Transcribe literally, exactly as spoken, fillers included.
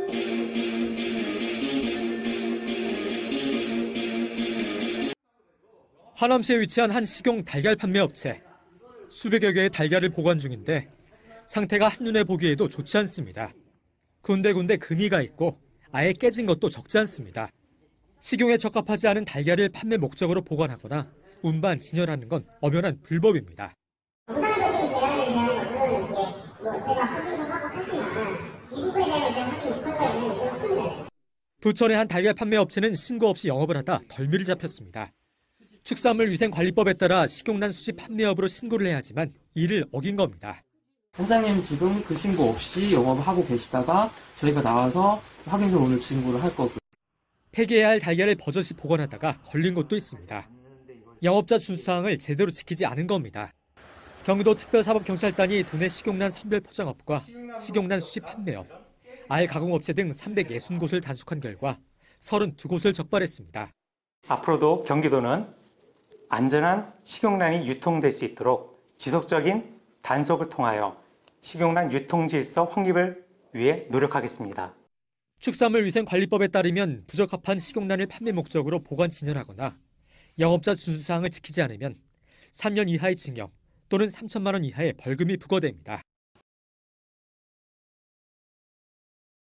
하남시에 위치한 한 식용 달걀 판매 업체. 수백여 개의 달걀을 보관 중인데 상태가 한눈에 보기에도 좋지 않습니다. 군데군데 금이가 있고 아예 깨진 것도 적지 않습니다. 식용에 적합하지 않은 달걀을 판매 목적으로 보관하거나 운반 진열하는 건 엄연한 불법입니다. 우상적인 계란에 대한 것은 뭐 제가 확인을 하고 하지만 이 부분에 대한 이제 확인 못한 거는 좀 큰데. 부천의 한 달걀 판매 업체는 신고 없이 영업을 하다 덜미를 잡혔습니다. 축산물위생관리법에 따라 식용란 수집 판매업으로 신고를 해야 하지만 이를 어긴 겁니다. 원장님 지금 그 신고 없이 영업을 하고 계시다가 저희가 나와서 확인서 오늘 신고를 할 거고요. 폐기해야 할 달걀을 버젓이 보관하다가 걸린 것도 있습니다. 영업자 준수사항을 제대로 지키지 않은 겁니다. 경기도 특별사법경찰단이 도내 식용란 선별 포장업과 식용란 수집 판매업, 알 가공업체 등 삼백육십 곳을 단속한 결과 삼십이 곳을 적발했습니다. 앞으로도 경기도는 안전한 식용란이 유통될 수 있도록 지속적인 단속을 통하여 식용란 유통 질서 확립을 위해 노력하겠습니다. 축산물위생관리법에 따르면 부적합한 식용란을 판매 목적으로 보관 진열하거나 영업자 준수사항을 지키지 않으면 삼 년 이하의 징역 또는 삼천만 원 이하의 벌금이 부과됩니다.